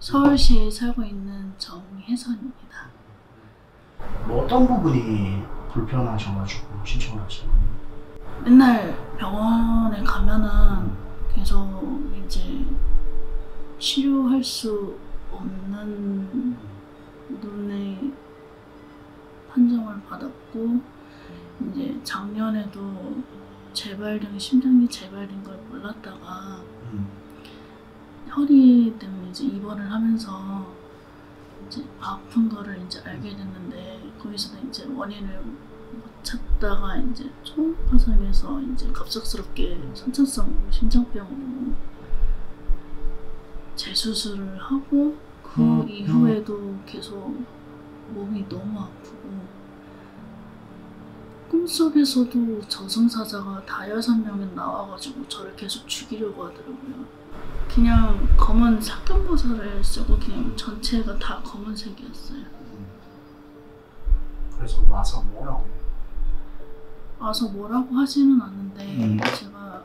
서울시에 살고 있는 정혜선입니다. 뭐 어떤 부분이 불편하셔가지고 신청을 하신 거예요? 맨날 병원에 가면은 계속 이제 치료할 수 없는 눈의 판정을 받았고, 이제 작년에도 심장이 재발된 걸 몰랐다가 허리 때문에 이제 입원을 하면서 이제 아픈 거를 이제 알게 됐는데, 거기서도 이제 원인을 못 찾다가 이제 초음파상에서 이제 갑작스럽게 선천성 심장병으로 재수술을 하고, 그 이후에도 계속 몸이 너무 아프고, 꿈속에서도 저승사자가 다 6명이 나와가지고 저를 계속 죽이려고 하더라고요. 그냥 검은 삭금모자를 쓰고 그냥 전체가 다 검은색이었어요. 그래서 와서 뭐라고 해요? 와서 뭐라고 하지는 않는데 제가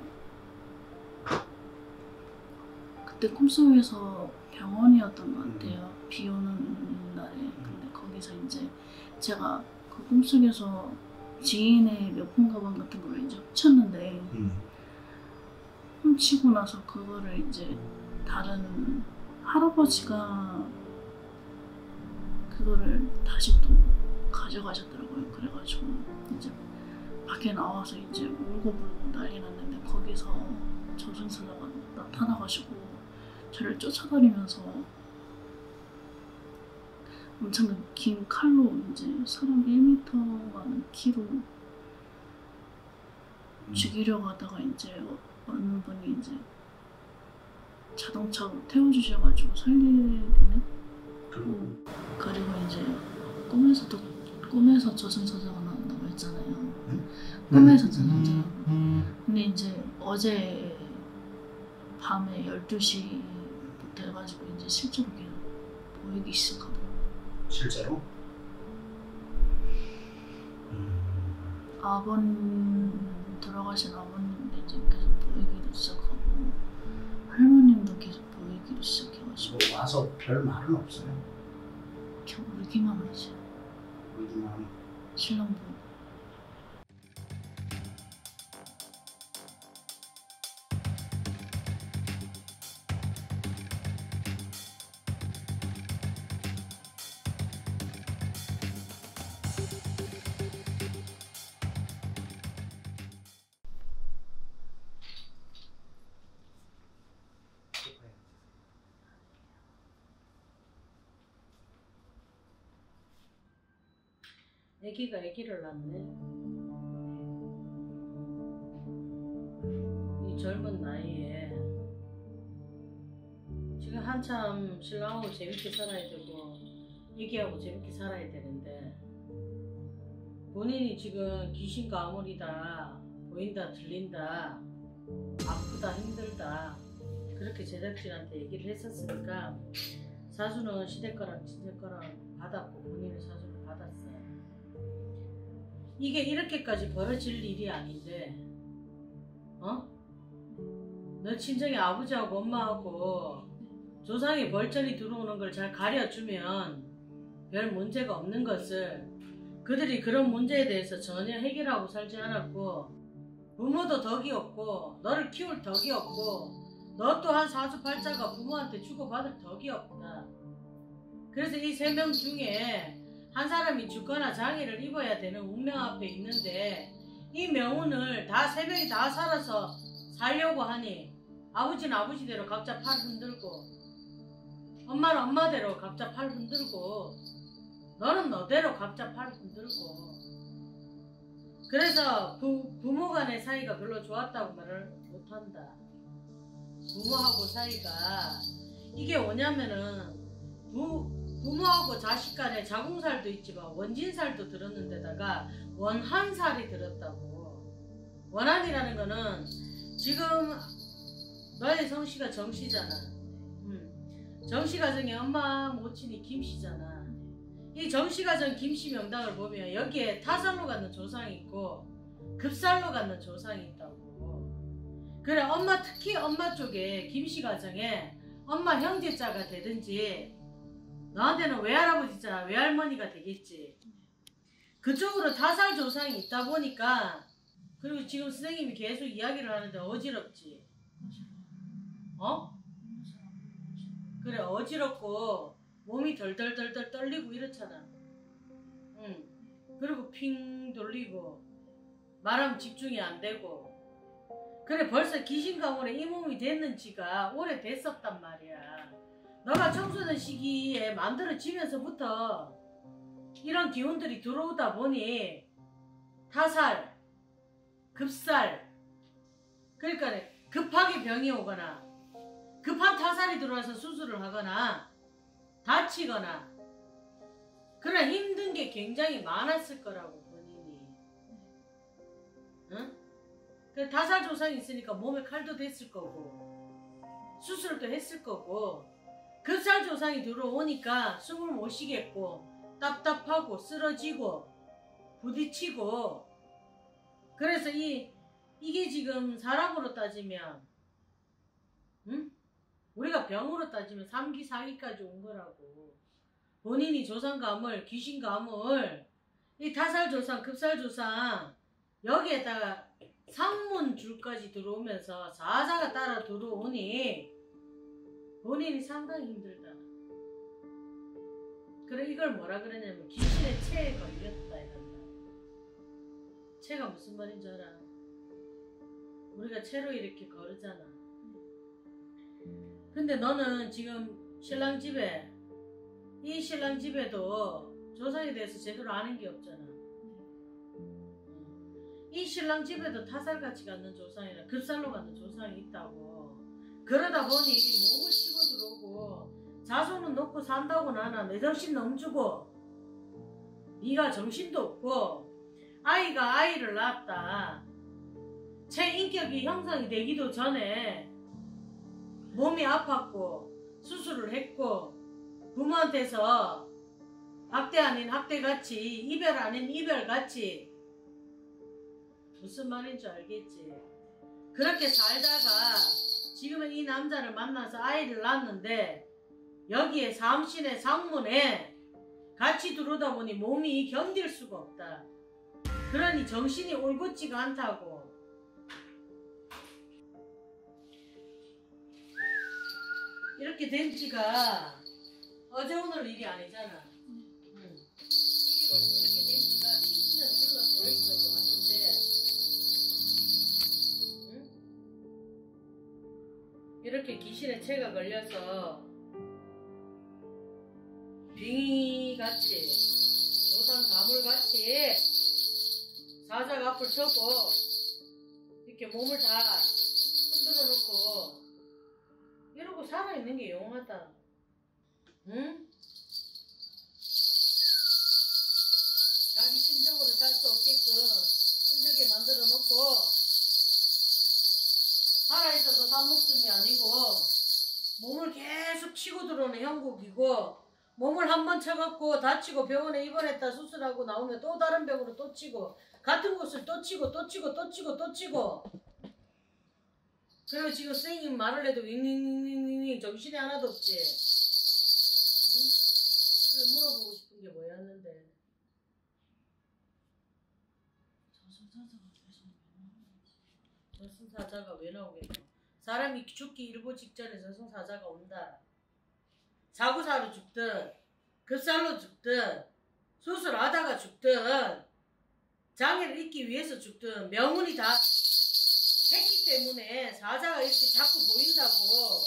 그때 꿈속에서 병원이었던 것 같아요. 비 오는 날에. 근데 거기서 이제 제가 그 꿈속에서 지인의 명품 가방 같은 걸 이제 훔쳤는데, 훔치고 나서 그거를 이제 다른 할아버지가 그거를 다시 또 가져가셨더라고요. 그래가지고 이제 밖에 나와서 이제 울고불고 난리 났는데, 거기서 저승사자가 나타나가지고 저를 쫓아다니면서 엄청난 긴 칼로 이제 사람 1m 많은 키로 죽이려고 하다가 이제 어느 분이 이제 자동차로 태워주셔가지고 살리는. 그리고 이제 꿈에서 저승사자가 나온다고 했잖아요. 꿈에서 저승사자가. 근데 이제 어제 밤에 12시부터 해가지고 이제 실제로 계속 보이기 시작하더라고요. 실제로? 돌아가신 아버님도 이제 계속 보이기도 시작하고, 할머님도 계속 보이기도 시작해가지고. 뭐 와서 별 말은 없어요? 그냥 울기만 하지. 울기만. 신랑 보고. 애기가 애기를 낳네. 이 젊은 나이에 지금 한참 신랑하고 재밌게 살아야 되고 애기하고 재밌게 살아야 되는데, 본인이 지금 귀신 가물이다, 보인다, 들린다, 아프다, 힘들다 그렇게 제작진한테 얘기를 했었으니까 사주는 시댁거랑 친정거랑 받았고 본인의 사주를 받았어요. 이게 이렇게까지 벌어질 일이 아닌데, 너 친정에 아버지하고 엄마하고 조상의 벌전이 들어오는 걸 잘 가려주면 별 문제가 없는 것을, 그들이 그런 문제에 대해서 전혀 해결하고 살지 않았고, 부모도 덕이 없고 너를 키울 덕이 없고 너 또한 사주팔자가 부모한테 주고받을 덕이 없다. 그래서 이 3명 중에 한 사람이 죽거나 장애를 입어야 되는 운명 앞에 있는데, 이 명운을 다 3명이 다 살아서 살려고 하니, 아버지는 아버지대로 각자 팔 흔들고, 엄마는 엄마대로 각자 팔 흔들고, 너는 너대로 각자 팔 흔들고. 그래서 부모 간의 사이가 별로 좋았다고 말을 못한다. 부모하고 사이가 이게 뭐냐면은, 부모하고 자식 간에 자궁살도 있지만 원진살도 들었는데다가 원한살이 들었다고. 원한이라는 거는 지금 너의 성씨가 정씨잖아. 정씨 가정의 엄마 모친이 김씨잖아. 이 정씨 가정 김씨 명당을 보면 여기에 타살로 갖는 조상이 있고 급살로 갖는 조상이 있다고. 그래, 특히 엄마 쪽에 김씨 가정에 엄마 형제자가 되든지 너한테는 외할아버지자 외할머니가 되겠지. 그쪽으로 타살 조상이 있다 보니까 그리고 지금 선생님이 계속 이야기를 하는데 어지럽지. 어? 그래 어지럽고 몸이 덜덜덜덜 떨리고 이렇잖아. 응. 그리고 핑 돌리고 말하면 집중이 안 되고. 그래 벌써 귀신 가문에 이 몸이 됐는지가 오래됐었단 말이야. 너가 청소년 시기에 만들어지면서부터 이런 기운들이 들어오다 보니 타살, 급살, 그러니까 급하게 병이 오거나 급한 타살이 들어와서 수술을 하거나 다치거나 그런 힘든 게 굉장히 많았을 거라고 본인이. 응? 그 타살 조상이 있으니까 몸에 칼도 됐을 거고 수술도 했을 거고 급살 조상이 들어오니까 숨을 못 쉬겠고 답답하고 쓰러지고 부딪히고 그래서 이게 지금 사람으로 따지면 응? 우리가 병으로 따지면 3기 4기까지 온 거라고. 본인이 조상감을 귀신감을 이 타살조상 급살조상 여기에다가 상문줄까지 들어오면서 사자가 따라 들어오니 본인이 상당히 힘들다. 그래 이걸 뭐라 그러냐면 귀신의 체에 걸렸다 이란다. 체가 무슨 말인 줄 알아? 우리가 체로 이렇게 거르잖아. 근데 너는 지금 신랑 집에 이 신랑 집에도 조상에 대해서 제대로 아는 게 없잖아. 이 신랑 집에도 타살같이 갖는 조상이나 급살로 갖는 조상이 있다고. 그러다 보니 목을 치고 들어오고 자손은 놓고 산다고 나나 내 정신 넘주고 네가 정신도 없고 아이가 아이를 낳았다. 제 인격이 형성이 되기도 전에 몸이 아팠고 수술을 했고 부모한테서 학대 아닌 학대같이 이별 아닌 이별같이 무슨 말인지 알겠지. 그렇게 살다가 지금은 이 남자를 만나서 아이를 낳았는데 여기에 삼신의 상문에 같이 들어오다 보니 몸이 견딜 수가 없다. 그러니 정신이 올곧지가 않다고. 이렇게 된 지가 어제 오늘 일이 아니잖아. 이게 벌써 이렇게 된 지가 10년이 흘러서 여기까지 왔는데 이렇게 귀신의 체가 걸려서 빙의같이 조상 가물같이 사자가 앞을 서고 이렇게 몸을 다 흔들어 놓고 이러고 살아있는 게 용하다. 응? 자기 심정으로 살 수 없게끔 힘들게 만들어 놓고 살아있어서 산 목숨이 아니고 몸을 계속 치고 들어오는 형국이고 몸을 한 번 쳐갖고 다치고 병원에 입원했다 수술하고 나오면 또 다른 병으로 또 치고 같은 곳을 또 치고 또 치고 또 치고 또 치고 그리고 지금 선생님 말을 해도 윙윙윙윙윙 정신이 하나도 없지. 응? 그래서 물어보고 싶은 게 뭐였는데 저승사자가 왜 나오겠노? 사람이 죽기 일보 직전에 저승사자가 온다. 사고사로 죽든 급살로 죽든 수술하다가 죽든 장애를 잊기 위해서 죽든 명운이 다 했기 때문에 사자가 이렇게 자꾸 보인다고.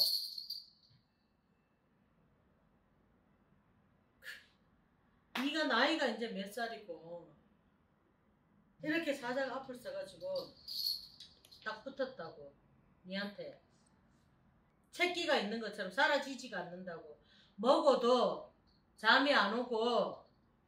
네가 나이가 이제 몇 살이고 이렇게 사자가 앞을 써가지고 딱 붙었다고. 니한테 채기가 있는 것처럼 사라지지가 않는다고. 먹어도 잠이 안 오고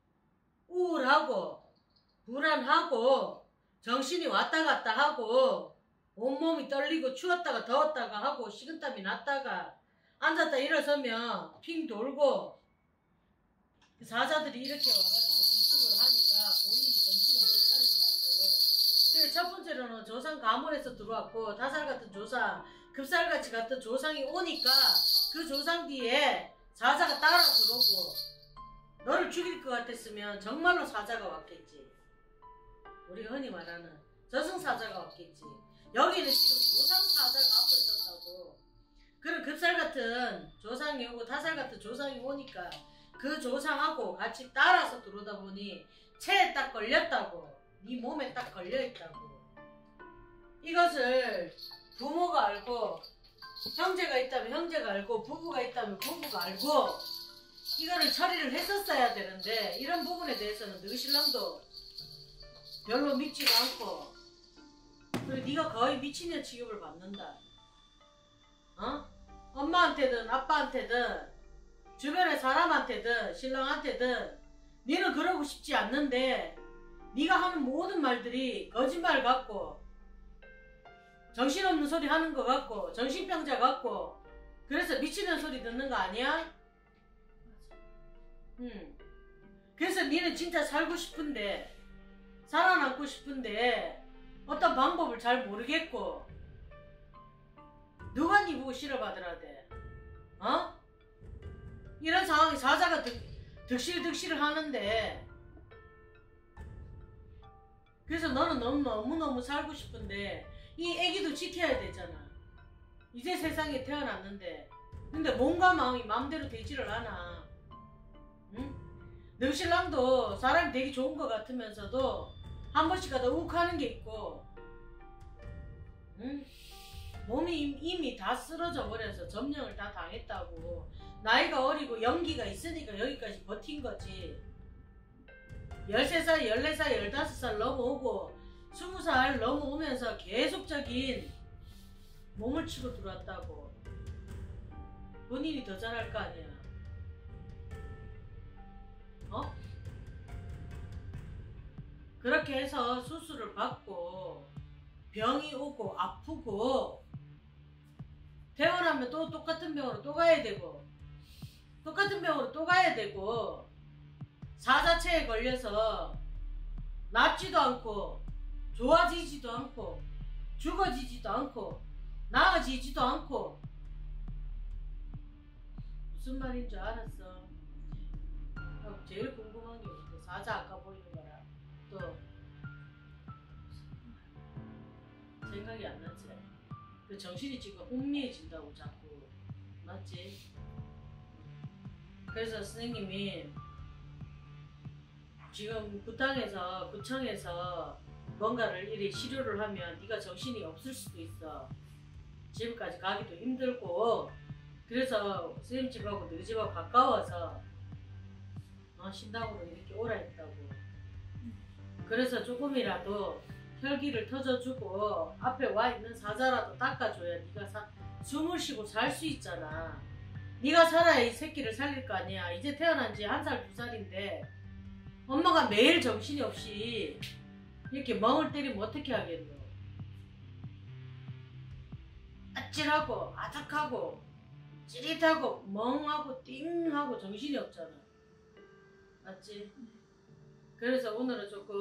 우울하고 불안하고 정신이 왔다 갔다 하고 온몸이 떨리고 추웠다가 더웠다가 하고 식은땀이 났다가 앉았다 일어서면 핑 돌고 사자들이 이렇게 와가지고 불쑥을 하니까 본인이 정신을 못 차린다고. 그래 첫 번째로는 조상 가문에서 들어왔고 타살 같은 조상 급살같이 같은 조상이 오니까 그 조상 뒤에 사자가 따라 들어오고 너를 죽일 것 같았으면 정말로 사자가 왔겠지. 우리가 흔히 말하는 저승사자가 왔겠지. 여기는 지금 조상사자가 앞을 섰다고. 그런 급살 같은 조상이 오고 타살 같은 조상이 오니까 그 조상하고 같이 따라서 들어오다 보니 체에 딱 걸렸다고. 네 몸에 딱 걸려있다고. 이것을 부모가 알고, 형제가 있다면 형제가 알고, 부부가 있다면 부부가 알고 이거를 처리를 했었어야 되는데, 이런 부분에 대해서는 너희 신랑도 별로 믿지도 않고, 그리고 네가 거의 미친년 취급을 받는다. 어? 엄마한테든 아빠한테든 주변의 사람한테든 신랑한테든 너는 그러고 싶지 않는데 네가 하는 모든 말들이 거짓말 같고 정신없는 소리 하는 거 같고 정신병자 같고, 그래서 미치는 소리 듣는 거 아니야? 그래서 너는 진짜 살고 싶은데, 살아남고 싶은데 어떤 방법을 잘 모르겠고, 누가 네 보고 실어받으라 돼? 어? 이런 상황에 사자가 득실득실을 하는데, 그래서 너는 너무너무 살고 싶은데 이 애기도 지켜야 되잖아. 이제 세상에 태어났는데. 근데 몸과 마음이 마음대로 되지를 않아. 응? 너 신랑도 사람이 되게 좋은 것 같으면서도 한 번씩 가다 욱하는 게 있고, 응? 몸이 이미 다 쓰러져 버려서 점령을 다 당했다고. 나이가 어리고 연기가 있으니까 여기까지 버틴 거지. 13살, 14살, 15살 넘어오고 20살 넘어오면서 계속적인 몸을 치고 들어왔다고. 본인이 더 잘할 거 아니야. 어? 그렇게 해서 수술을 받고 병이 오고 아프고 퇴원하면 또 똑같은 병으로 또 가야 되고, 똑같은 병으로 또 가야 되고, 사자체에 걸려서 낫지도 않고 좋아지지도 않고 죽어지지도 않고 나아지지도 않고. 무슨 말인 줄 알았어? 제일 궁금한 게 있는데, 사자 아까 보이는 거랑 또 생각이 안 나지? 그 정신이 지금 혼미해진다고 자꾸. 맞지? 그래서 선생님이 지금 구청에서 뭔가를 이리 치료를 하면 네가 정신이 없을 수도 있어. 집까지 가기도 힘들고, 그래서 선생님 집하고 너희 집하고 가까워서 신당으로 이렇게 오라 했다고. 그래서 조금이라도 혈기를 터져주고 앞에 와 있는 사자라도 닦아줘야 네가 숨을 쉬고 살 수 있잖아. 네가 살아야 이 새끼를 살릴 거 아니야. 이제 태어난 지 1살, 2살인데 엄마가 매일 정신이 없이 이렇게 멍을 때리면 어떻게 하겠노? 아찔하고 아작하고 찌릿하고 멍하고 띵하고 정신이 없잖아. 맞지? 그래서 오늘은 조금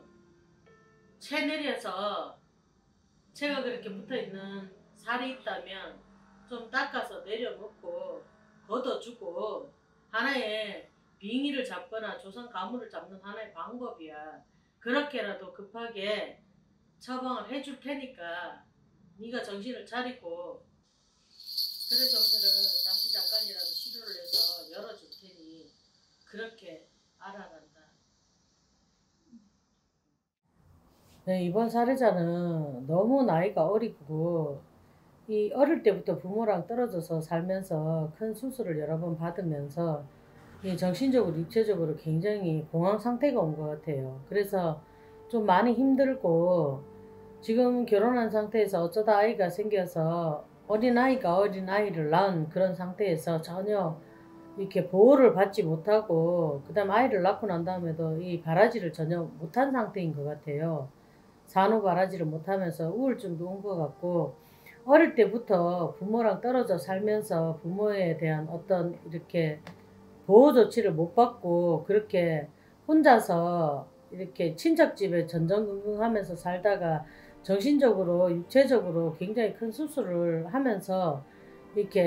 채 내려서 채가 그렇게 붙어있는 살이 있다면 좀 닦아서 내려놓고 걷어주고, 하나의 빙의를 잡거나 조선 가물을 잡는 하나의 방법이야. 그렇게라도 급하게 처방을 해줄 테니까 네가 정신을 차리고, 그래서 오늘은 잠시 잠깐이라도 시도를 해서 열어줄 테니 그렇게 알아간다. 네, 이번 사례자는 너무 나이가 어리고 이 어릴 때부터 부모랑 떨어져서 살면서 큰 수술을 여러 번 받으면서 이 정신적으로 육체적으로 굉장히 공황 상태가 온 것 같아요. 그래서 좀 많이 힘들고, 지금 결혼한 상태에서 어쩌다 아이가 생겨서 어린아이가 어린아이를 낳은 그런 상태에서 전혀 이렇게 보호를 받지 못하고, 그 다음 아이를 낳고 난 다음에도 이 바라지를 전혀 못한 상태인 것 같아요. 산후 바라지를 못하면서 우울증도 온 것 같고, 어릴 때부터 부모랑 떨어져 살면서 부모에 대한 어떤 이렇게 보호 조치를 못 받고 그렇게 혼자서 이렇게 친척집에 전전긍긍하면서 살다가 정신적으로 육체적으로 굉장히 큰 수술을 하면서 이렇게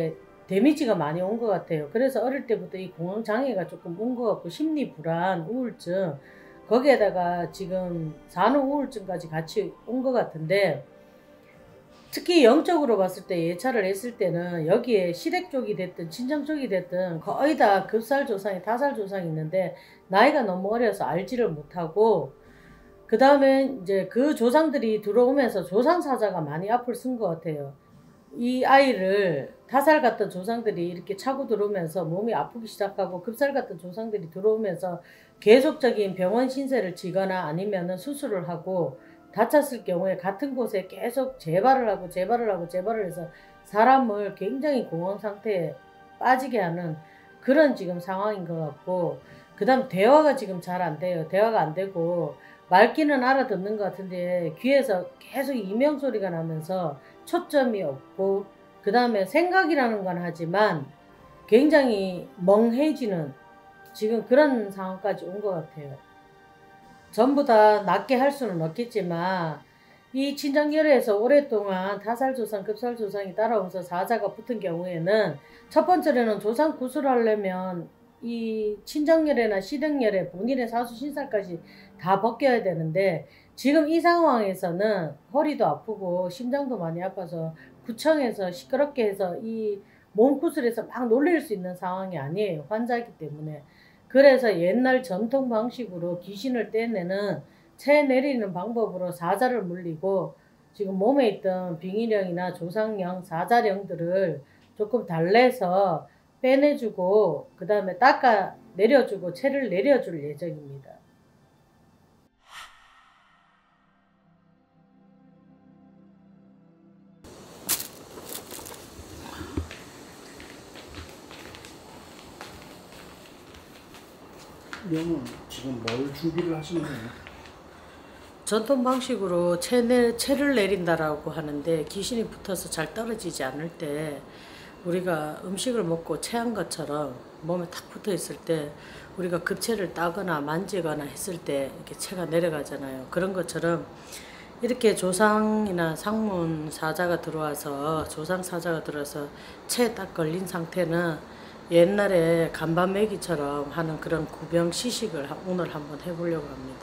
데미지가 많이 온 것 같아요. 그래서 어릴 때부터 이 공황장애가 조금 온 것 같고 심리불안, 우울증 거기에다가 지금 산후 우울증까지 같이 온 것 같은데 특히 영적으로 봤을 때 예찰을 했을 때는 여기에 시댁 쪽이 됐든 친정 쪽이 됐든 거의 다 급살 조상이 타살 조상이 있는데 나이가 너무 어려서 알지를 못하고 그 다음에 이제 그 조상들이 들어오면서 조상사자가 많이 앞을 쓴 것 같아요. 이 아이를 타살 같은 조상들이 이렇게 차고 들어오면서 몸이 아프기 시작하고 급살 같은 조상들이 들어오면서 계속적인 병원 신세를 지거나 아니면은 수술을 하고 다쳤을 경우에 같은 곳에 계속 재발을 하고 해서 사람을 굉장히 공황 상태에 빠지게 하는 그런 지금 상황인 것 같고 그 다음 대화가 지금 잘 안 돼요. 대화가 안 되고 말귀는 알아듣는 것 같은데 귀에서 계속 이명소리가 나면서 초점이 없고 그 다음에 생각이라는 건 하지만 굉장히 멍해지는 지금 그런 상황까지 온 것 같아요. 전부 다 낫게 할 수는 없겠지만 이 친정열애에서 오랫동안 타살조상, 급살조상이 따라오면서 사자가 붙은 경우에는 첫 번째로는 조상 구술하려면 이 친정열애나 시댁열애 본인의 사수 신살까지 다 벗겨야 되는데 지금 이 상황에서는 허리도 아프고 심장도 많이 아파서 구청에서 시끄럽게 해서 이 몸구슬에서 막 놀릴 수 있는 상황이 아니에요. 환자이기 때문에. 그래서 옛날 전통 방식으로 귀신을 떼내는 채 내리는 방법으로 사자를 물리고 지금 몸에 있던 빙의령이나 조상령, 사자령들을 조금 달래서 빼내주고 그 다음에 닦아 내려주고 채를 내려줄 예정입니다. 명은 지금 뭘 준비를 하시는 거예요? 전통 방식으로 채를 내린다라고 하는데 귀신이 붙어서 잘 떨어지지 않을 때 우리가 음식을 먹고 체한 것처럼 몸에 탁 붙어 있을 때 우리가 급체를 따거나 만지거나 했을 때 이렇게 체가 내려가잖아요. 그런 것처럼 이렇게 조상이나 상문 사자가 들어와서 조상 사자가 들어서 체에 딱 걸린 상태는 옛날에 간밤매기처럼 하는 그런 구병 시식을 오늘 한번 해보려고 합니다.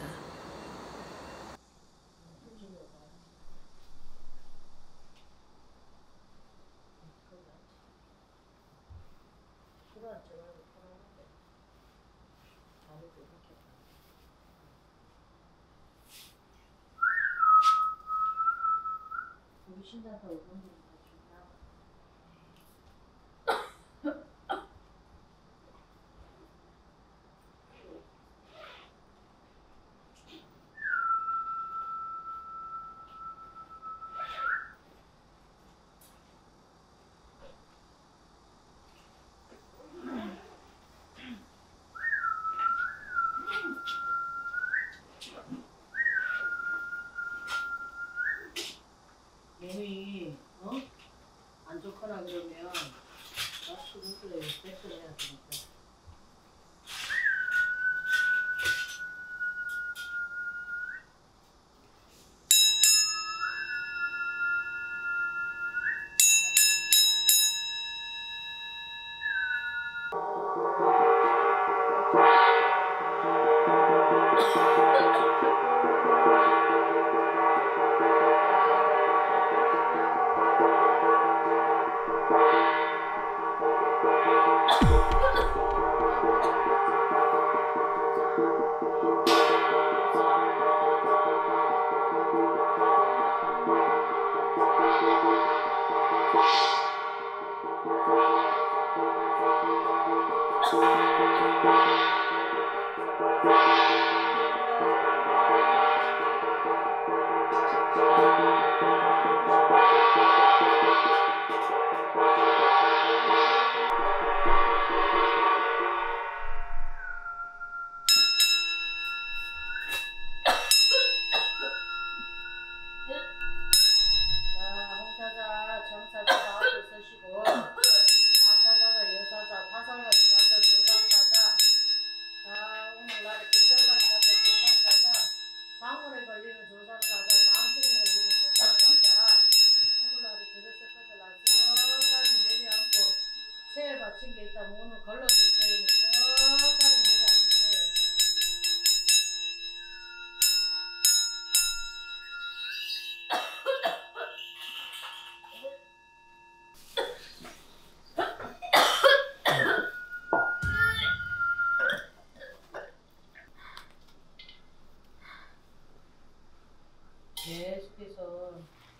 몸이 다친 게 있다면 오늘 걸러줄 테니 천천히 내려앉으세요. 계속해서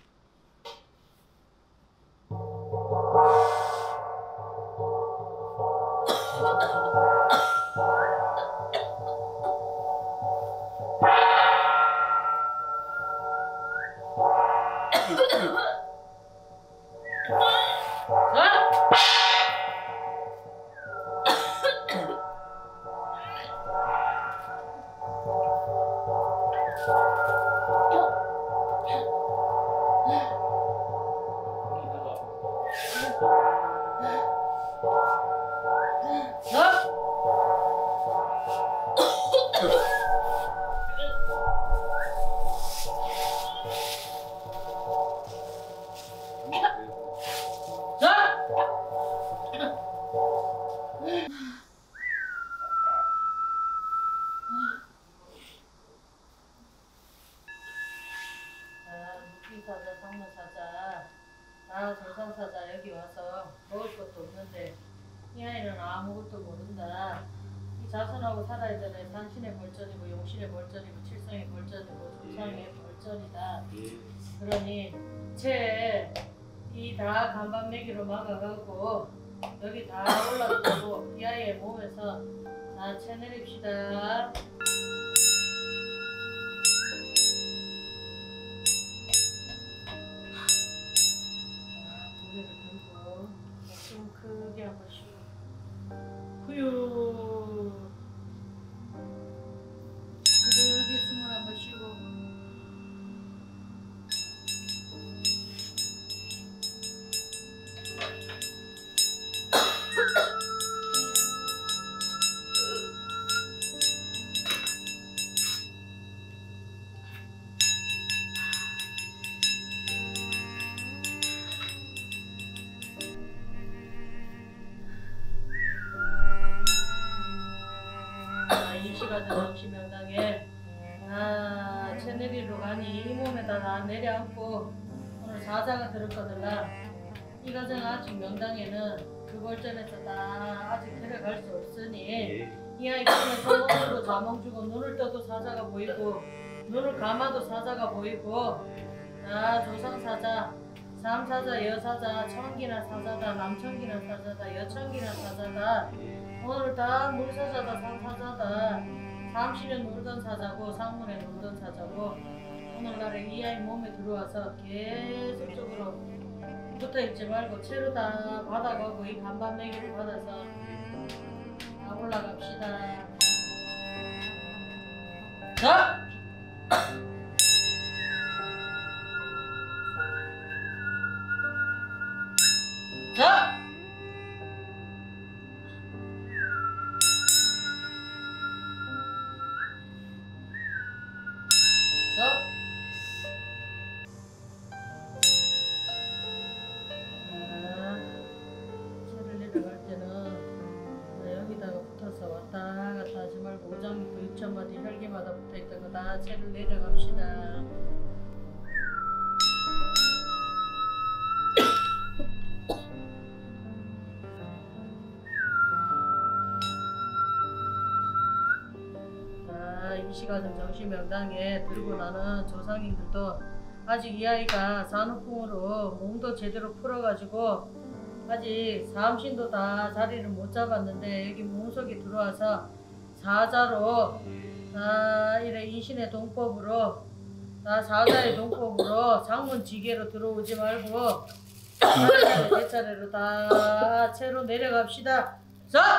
사자, 상무사자, 조상사자 여기 와서 먹을 것도 없는데 이 아이는 아무것도 모른다. 이 자손하고 살아야 되는 산신의 벌전이고 용신의 벌전이고 칠성의 벌전이고 조상의 벌전이다. 그러니 이 다 간반매기로 막아가고 여기 다 올라가고 이 아이의 몸에서 다 채내립시다. 고개를 들고 숨 크게 한번 쉬고 후유 크게 숨을 한번 쉬고 이 시간에 정시 명당에 채내리로 가니 이 몸에다 다 내려앉고 오늘 사자가 들었거든라. 이 가정 아직 명당에는 그 벌전에서 다 아직 데려갈 수 없으니 이 아이 꿈에서 눈으로 자몽 주고 눈을 떠도 사자가 보이고 눈을 감아도 사자가 보이고 조상사자, 삼사자, 여사자, 청기나 사자다, 남청기나 사자다, 여청기나 사자다. 오늘 다 물사자다, 상사자다. 삼신은 놀던 사자고 상문에 놀던 사자고 오늘날에 이 아이 몸에 들어와서 계속적으로 붙어있지 말고 채로 다 받아가고 이 간반매기를 받아서 다 올라갑시다. 자! 자! 채를 내려갈 때는 여기다가 붙어서 왔다 갔다 하지 말고 오장부터 입천마디 혈기마다 붙어있던 거 다 채를 내려갑시다. 이 시간은 정시명당에 들고 나는 조상님들도 아직 이 아이가 산후풍으로 몸도 제대로 풀어가지고 아직 삼신도 다 자리를 못 잡았는데 여기 몸속에 들어와서 사자로 이래 이신의 동법으로 사자의 동법으로 장문지게로 들어오지 말고 차례차례 내 차례로 다 채로 내려갑시다. 자!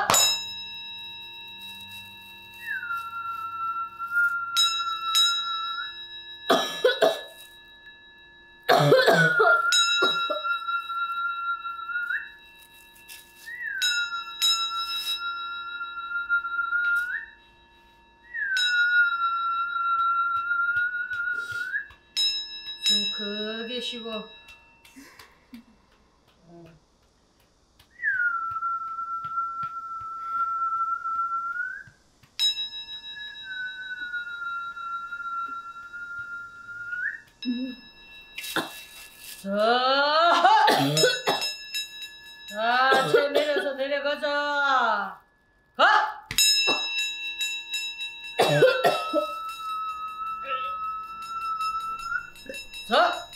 숨 크게 쉬고 자, 차 내려서 내려가자. 가! 자!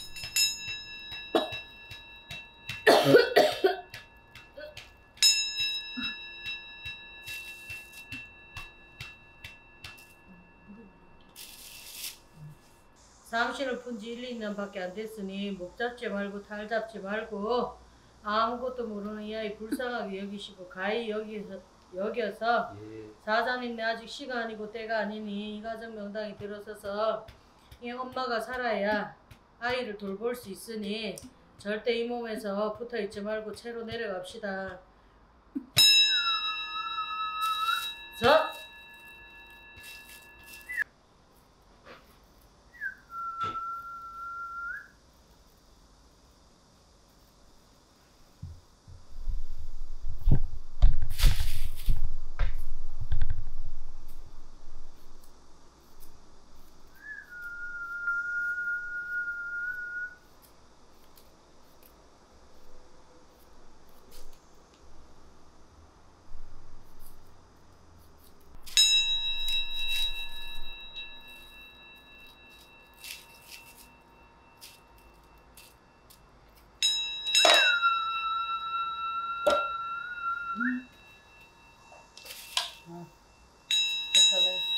사무실을 푼지 1, 2년밖에 안 됐으니 목 잡지 말고 탈 잡지 말고 아무것도 모르는 이 아이 불쌍하게 여기시고 가히 여겨서 예. 사장님네 아직 시가 아니고 때가 아니니 이 가정 명당에 들어서서 이 엄마가 살아야 아이를 돌볼 수 있으니 절대 이 몸에서 붙어있지 말고 채로 내려갑시다. 자! 됐다네.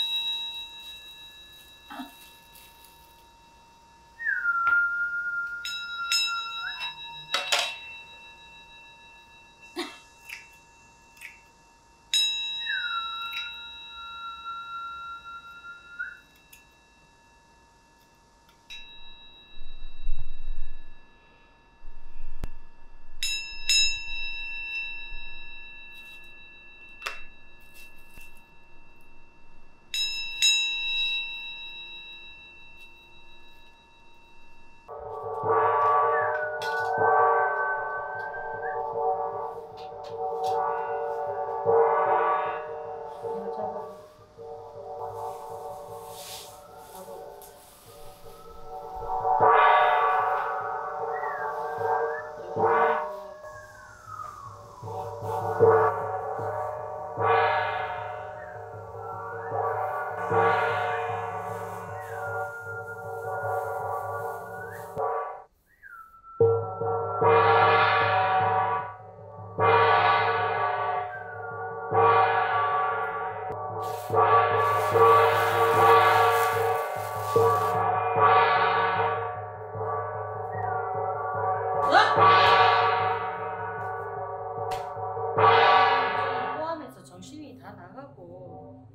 포함해서 정신이 다 나가고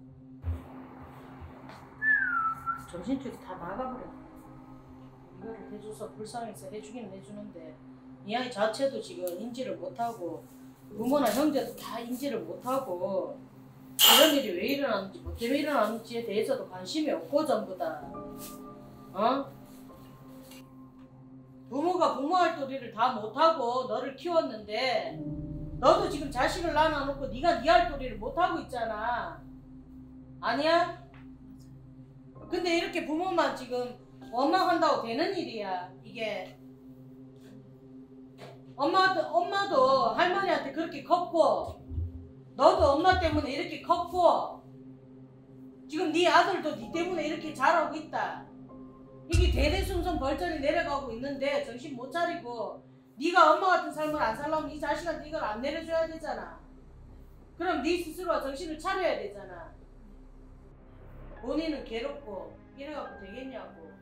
정신줄이 다 나가버려. 이거를 해줘서 불쌍해서 해주기는 해주는데 이 아이 자체도 지금 인지를 못하고 부모나 형제도 다 인지를 못하고 이런 일이 왜 일어났는지 뭐 때문에 일어났는지에 대해서도 관심이 없고 전부 다 부모가 부모 할 도리를 다 못하고 너를 키웠는데 너도 지금 자식을 낳아놓고 네가 네 할 도리를 못하고 있잖아. 아니야? 근데 이렇게 부모만 지금 원망한다고 되는 일이야 이게. 엄마도 할머니한테 그렇게 컸고 너도 엄마 때문에 이렇게 컸고 지금 네 아들도 네 때문에 이렇게 자라고 있다. 이게 대대손손 벌전이 내려가고 있는데 정신 못 차리고 네가 엄마 같은 삶을 안 살려면 이 자식한테 이걸 안 내려줘야 되잖아. 그럼 네 스스로가 정신을 차려야 되잖아. 본인은 괴롭고 이래갖고 되겠냐고.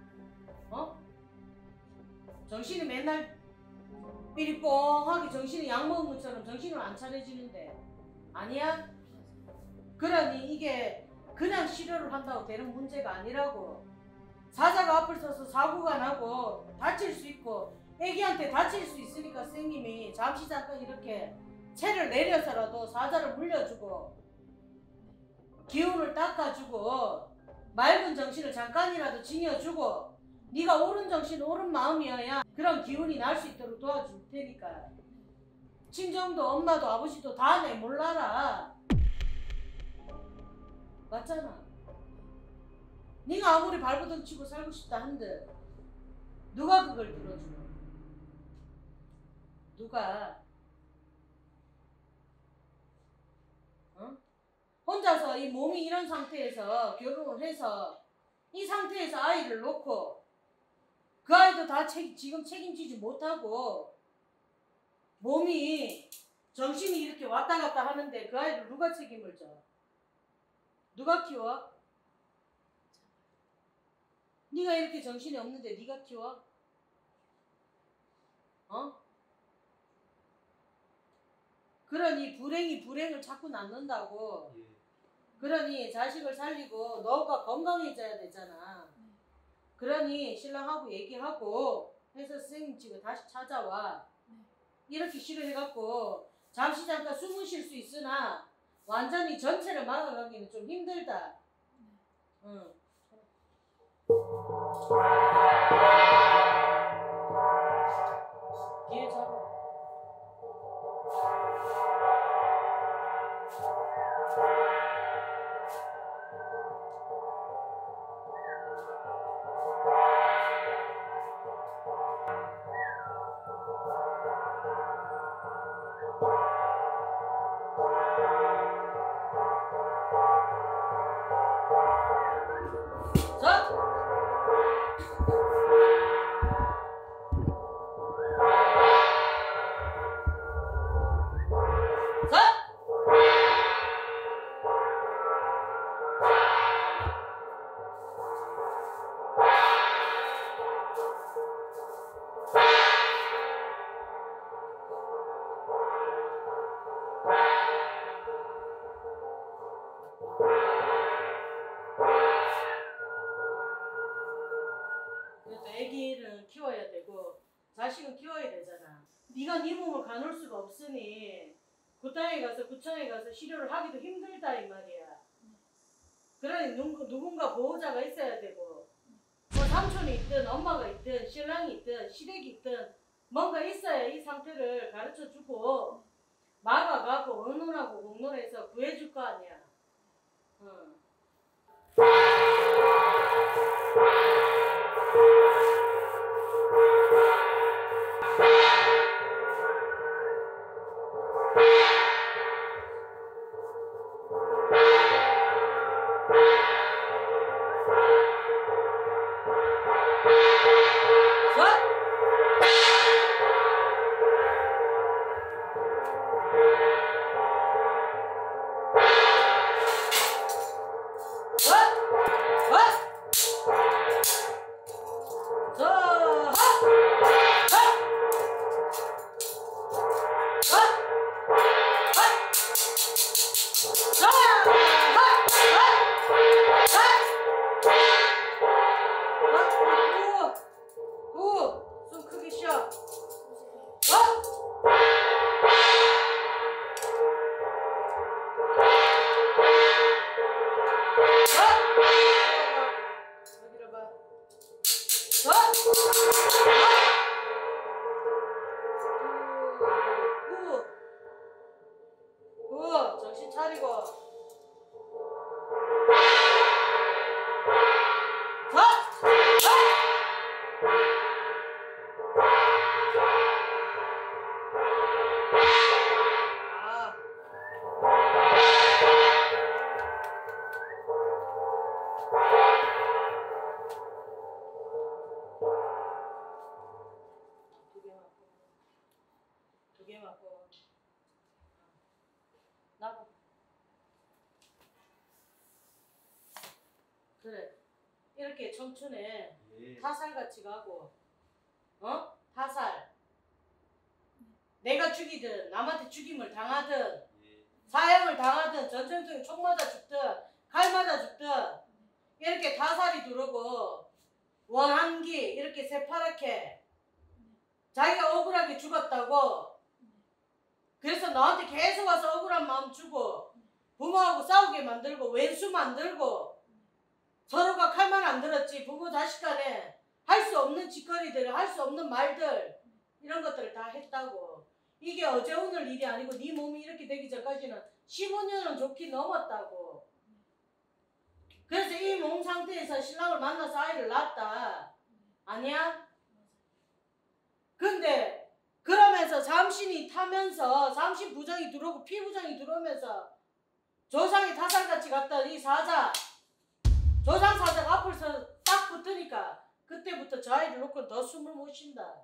정신이 맨날 삐리뽕하게 정신이 약 먹은 것처럼 정신을 안 차려지는데 아니야? 그러니 이게 그냥 치료를 한다고 되는 문제가 아니라고. 사자가 앞을 서서 사고가 나고 다칠 수 있고 애기한테 다칠 수 있으니까 선생님이 잠시 잠깐 이렇게 채를 내려서라도 사자를 물려주고 기운을 닦아주고 맑은 정신을 잠깐이라도 지녀주고 네가 옳은 정신 옳은 마음이어야 그런 기운이 날 수 있도록 도와줄 테니까. 친정도 엄마도 아버지도 다 내 몰라라. 맞잖아. 네가 아무리 발버둥 치고 살고 싶다 한들 누가 그걸 들어주노? 누가? 어? 혼자서 이 몸이 이런 상태에서 결혼을 해서 이 상태에서 아이를 놓고 그 아이도 다 지금 책임지지 못하고 몸이 정신이 이렇게 왔다 갔다 하는데 그 아이를 누가 책임을 져? 누가 키워? 네가 이렇게 정신이 없는데 네가 키워? 어? 그러니 불행이 불행을 자꾸 낳는다고. 예. 그러니 자식을 살리고 너가 건강해져야 되잖아. 그러니 신랑하고 얘기하고 해서 선생님 집에 다시 찾아와. 이렇게 싫어해갖고 잠시 잠깐 숨을 쉴 수 있으나 완전히 전체를 막아가기는 좀 힘들다. 응. 뒤에 잡아. 자! 그래도 애기를 키워야 되고 자식은 키워야 되잖아. 네가 네 몸을 가눌 수가 없으니 구청에 가서 치료를 하기도 힘들다 이 말이야. 그러니 누군가 보호자가 있어야 되고 뭐 삼촌이 있든 엄마가 있든 신랑이 있든 시댁이 있든 뭔가 있어야 이 상태를 가르쳐주고 막아가고 의논하고 공론해서 구해줄 거 아니야. 응. 숨 크게 쉬어. 여기로 봐. 정신 차리고. 두 개 맞고. 나고. 그래. 이렇게 청춘에 예. 타살같이 가고, 타살. 내가 죽이든 남한테 죽임을 당하든 예. 사형을 당하든 전쟁통에 총 맞아 죽든 칼 맞아 죽든 이렇게 타살이 들어오고 원한기 이렇게 새파랗게 자기가 억울하게 죽었다고 그래서 너한테 계속 와서 억울한 마음 주고 부모하고 싸우게 만들고 왼수 만들고 서로가 칼만 안 들었지 부모 자식 간에 할 수 없는 짓거리들 할 수 없는 말들 이런 것들을 다 했다고. 이게 어제 오늘 일이 아니고 네 몸이 이렇게 되기 전까지는 15년은 좋게 넘었다고. 그래서 이 몸 상태에서 신랑을 만나서 아이를 낳았다. 아니야? 근데 그러면서 잠신이 타면서 잠신 부정이 들어오고 피부정이 들어오면서 조상이 타살같이 갔다 이 사자 조상 사자가 앞에서 딱 붙으니까 그때부터 저 아이를 놓고 더 숨을 못 쉰다.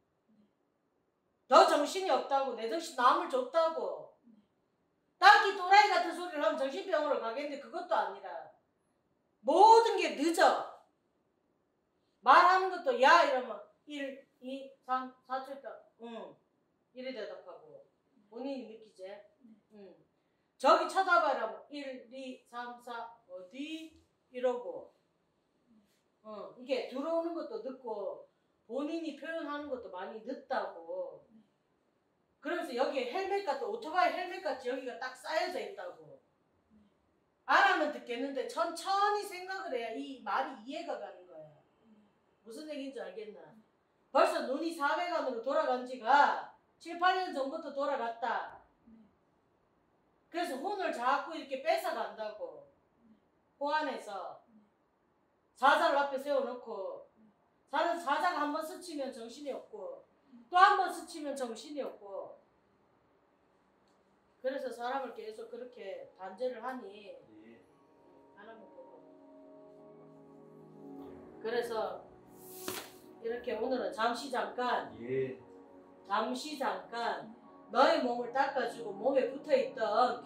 더 정신이 없다고 내 정신 남을 줬다고 딱히 또라이 같은 소리를 하면 정신병원을 가겠는데 그것도 아니라 모든 게 늦어. 말하는 것도 야 이러면 1, 2, 3, 4초 있다. 응. 이래 대답하고 본인이 느끼지? 응. 저기 쳐다봐라. 1, 2, 3, 4 어디? 이러고 이게 들어오는 것도 늦고 본인이 표현하는 것도 많이 늦다고. 그러면서 여기에 헬멧 같은 오토바이 헬멧 같이 여기가 딱 쌓여져 있다고. 안 하면 듣겠는데 천천히 생각을 해야 이 말이 이해가 가는 거야. 무슨 얘기인지 알겠나? 벌써 눈이 400안으로 돌아간 지가 7, 8년 전부터 돌아갔다. 그래서 혼을 자꾸 이렇게 뺏어간다고. 호안에서 사자를 앞에 세워놓고 사자가 한 번 스치면 정신이 없고 또 한 번 스치면 정신이 없고 그래서 사람을 계속 그렇게 단죄를 하니 하나만 보고 그래서 이렇게 오늘은 잠시 잠깐 너의 몸을 닦아주고 몸에 붙어있던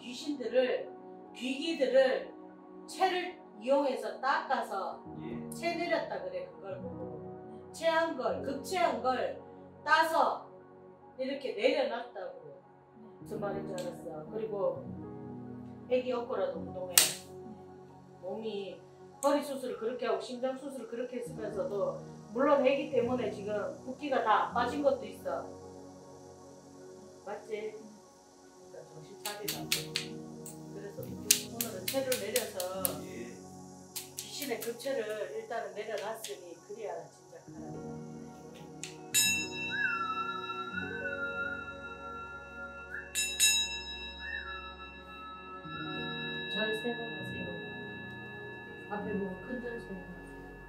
귀기들을 채를 이용해서 닦아서 채 내렸다 그래. 그걸 보고 체한 걸 극체한 걸 따서 이렇게 내려놨다고. 무슨 말인 줄 알았어. 그리고 애기 업고라도 운동해. 몸이 허리 수술을 그렇게 하고 심장 수술을 그렇게 했으면서도 물론 애기 때문에 지금 붓기가 다 안 빠진 것도 있어. 맞지? 그러니까 정신 차리라. 그래서 오늘은 채를 내려서 귀신의 급체를 일단은 내려놨으니 그래야 진짜 가라. 절 3번 하세요. 앞에 보고 큰 절 3번 하세요.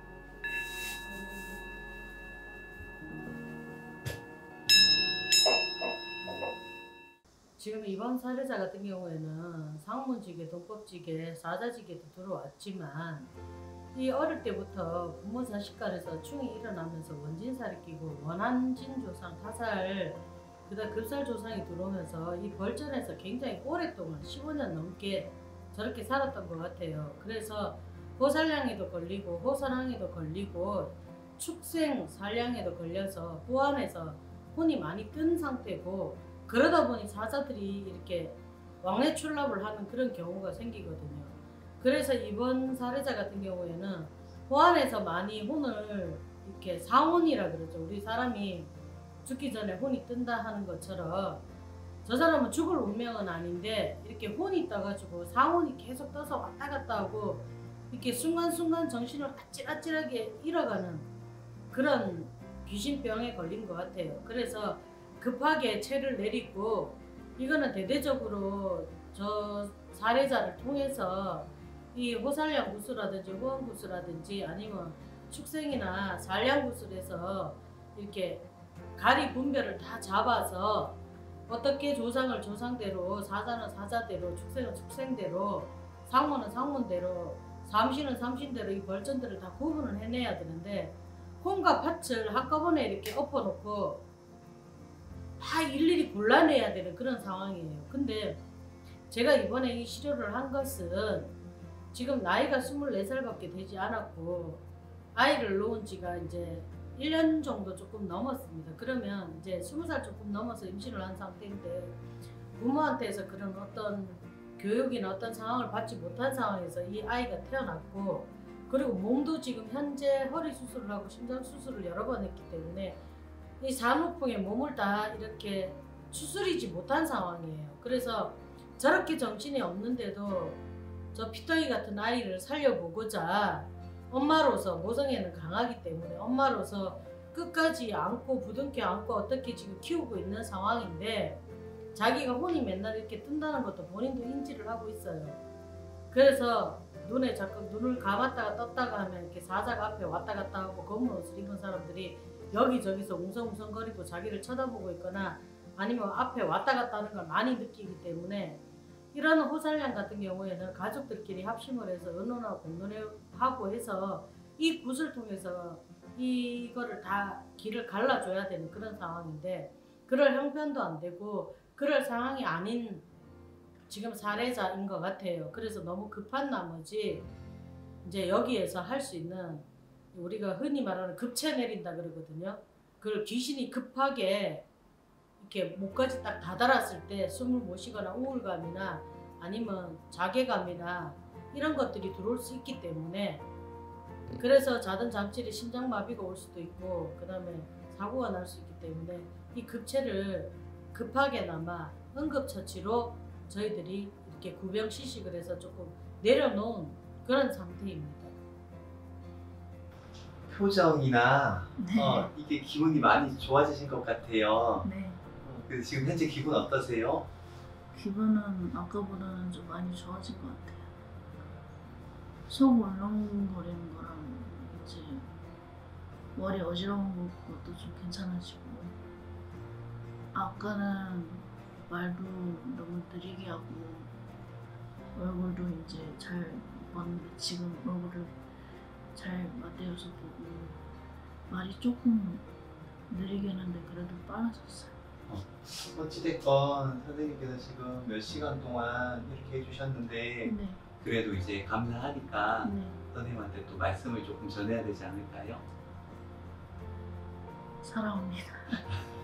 지금 이번 사례자 같은 경우에는 상문직에, 돈법직에, 사자직에도 들어왔지만 이 어릴 때부터 부모 자식 간에서 충이 일어나면서 원진살이 끼고 원한진 조상, 타살, 그다음 급살 조상이 들어오면서 이 벌전에서 굉장히 오랫동안 15년 넘게 저렇게 살았던 것 같아요. 그래서 호살량에도 걸리고 호선항에도 걸리고 축생 살량에도 걸려서 후안에서 혼이 많이 뜬 상태고 그러다 보니 사자들이 이렇게 왕래 출납을 하는 그런 경우가 생기거든요. 그래서 이번 사례자 같은 경우에는 호안에서 많이 혼을 이렇게 상혼이라 그러죠. 우리 사람이 죽기 전에 혼이 뜬다 하는 것처럼 저 사람은 죽을 운명은 아닌데 이렇게 혼이 떠가지고 상혼이 계속 떠서 왔다 갔다 하고 이렇게 순간순간 정신을 아찔아찔하게 잃어가는 그런 귀신병에 걸린 것 같아요. 그래서 급하게 채를 내리고 이거는 대대적으로 저 사례자를 통해서 이 호살량 구수라든지 호원 구수라든지 아니면 축생이나 살량 구술에서 이렇게 가리 분별을 다 잡아서 어떻게 조상을 조상대로, 사자는 사자대로, 축생은 축생대로, 상문은 상문대로, 삼신은 삼신대로 이 벌전들을 다 구분을 해내야 되는데 혼과 팥을 한꺼번에 이렇게 엎어놓고 다 일일이 골라내야 되는 그런 상황이에요. 근데 제가 이번에 이 치료를 한 것은 지금 나이가 24살밖에 되지 않았고 아이를 놓은 지가 이제 1년 정도 조금 넘었습니다. 그러면 이제 20살 조금 넘어서 임신을 한 상태인데 부모한테서 그런 어떤 교육이나 어떤 상황을 받지 못한 상황에서 이 아이가 태어났고 그리고 몸도 지금 현재 허리 수술을 하고 심장 수술을 여러 번 했기 때문에 이 산후풍에 몸을 다 이렇게 추스리지 못한 상황이에요. 그래서 저렇게 정신이 없는데도 저 피덩이 같은 아이를 살려보고자 엄마로서 모성애는 강하기 때문에 엄마로서 끝까지 안고 부둥켜 안고 어떻게 지금 키우고 있는 상황인데 자기가 혼이 맨날 이렇게 뜬다는 것도 본인도 인지를 하고 있어요. 그래서 눈에 자꾸 눈을 감았다가 떴다가 하면 이렇게 사자가 앞에 왔다 갔다 하고 검은 옷을 입은 사람들이 여기저기서 웅성웅성거리고 자기를 쳐다보고 있거나 아니면 앞에 왔다 갔다 하는 걸 많이 느끼기 때문에 이런 호살량 같은 경우에는 가족들끼리 합심을 해서 의논하고 공론하고 해서 이 굿을 통해서 이거를 다 길을 갈라줘야 되는 그런 상황인데 그럴 형편도 안 되고 그럴 상황이 아닌 지금 사례자인 것 같아요. 그래서 너무 급한 나머지 이제 여기에서 할 수 있는 우리가 흔히 말하는 급체 내린다 그러거든요. 그걸 귀신이 급하게 이렇게 목까지 딱 다다랐을 때 숨을 못 쉬거나 우울감이나 아니면 자괴감이나 이런 것들이 들어올 수 있기 때문에 그래서 자든 잠질이 심장마비가 올 수도 있고 그 다음에 사고가 날 수 있기 때문에 이 급체를 급하게나마 응급처치로 저희들이 이렇게 구병시식을 해서 조금 내려놓은 그런 상태입니다. 표정이나 네. 이게 기분이 많이 좋아지신 것 같아요. 네. 그래서 지금 현재 기분 어떠세요? 기분은 아까보다는 좀 많이 좋아진 것 같아요. 속 울렁거리는 거랑 이제 머리 어지러운 것도 좀 괜찮아지고 아까는 말도 너무 느리게 하고 얼굴도 이제 잘 못 봤는데 지금 얼굴을 잘 맞대어서 보고 말이 조금 느리게 했는데 그래도 빨라졌어요. 어찌됐건 선생님께서 지금 몇 시간 동안 이렇게 해주셨는데 네. 그래도 이제 감사하니까 네. 선생님한테 또 말씀을 조금 전해야 되지 않을까요? 사랑합니다.